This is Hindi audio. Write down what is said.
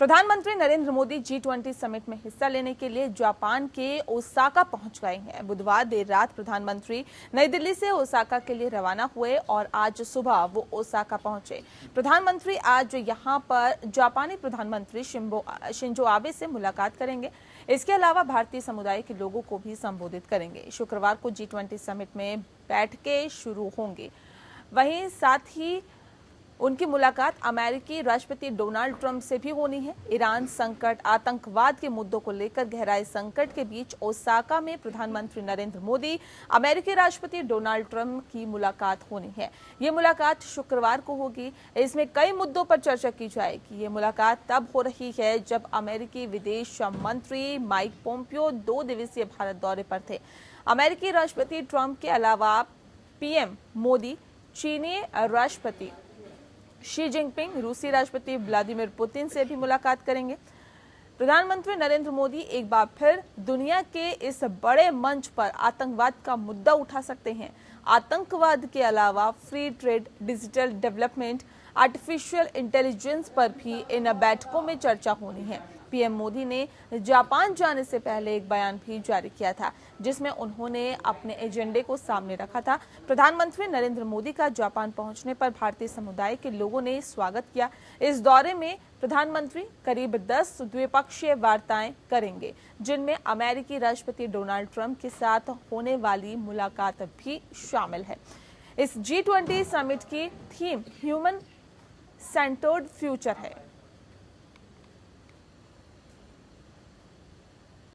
प्रधानमंत्री नरेंद्र मोदी G20 समिट में हिस्सा लेने के लिए जापान के ओसाका पहुंच गए हैं। बुधवार देर रात प्रधानमंत्री नई दिल्ली से ओसाका के लिए रवाना हुए और आज सुबह वो ओसाका पहुंचे। प्रधानमंत्री आज यहां पर जापानी प्रधानमंत्री शिंजो आबे से मुलाकात करेंगे। इसके अलावा भारतीय समुदाय के लोगों को भी संबोधित करेंगे। शुक्रवार को G20 समिट में बैठकें शुरू होंगी। वहीं साथ ही उनकी मुलाकात अमेरिकी राष्ट्रपति डोनाल्ड ट्रंप से भी होनी है। ईरान संकट, आतंकवाद के मुद्दों को लेकर गहराए संकट के बीच ओसाका में प्रधानमंत्री नरेंद्र मोदी, अमेरिकी राष्ट्रपति डोनाल्ड ट्रंप की मुलाकात होनी है। ये मुलाकात शुक्रवार को होगी। इसमें कई मुद्दों पर चर्चा की जाएगी। ये मुलाकात तब हो रही है जब अमेरिकी विदेश मंत्री माइक पोम्पियो 2 दिवसीय भारत दौरे पर थे। अमेरिकी राष्ट्रपति ट्रंप के अलावा पीएम मोदी चीनी राष्ट्रपति शी जिनपिंग, रूसी राष्ट्रपति व्लादिमीर पुतिन से भी मुलाकात करेंगे। प्रधानमंत्री नरेंद्र मोदी एक बार फिर दुनिया के इस बड़े मंच पर आतंकवाद का मुद्दा उठा सकते हैं। आतंकवाद के अलावा free trade, digital development, artificial intelligence पर भी इन बैठकों में चर्चा होनी है। पीएम मोदी ने जापान जाने से पहले एक बयान भी जारी किया था, जिसमें उन्होंने अपने एजेंडे को सामने रखा था। प्रधानमंत्री नरेंद्र मोदी का जापान पहुंचने पर भारतीय समुदाय के लोगों ने स्वागत किया। इस दौरे में प्रधानमंत्री करीब 10 द्विपक्षीय वार्ताएं करेंगे, जिनमें अमेरिकी राष्ट्रपति डोनाल्ड ट्रंप के साथ होने वाली मुलाकात भी शामिल है। इस G20 समिट की थीम ह्यूमन सेंटर्ड फ्यूचर है।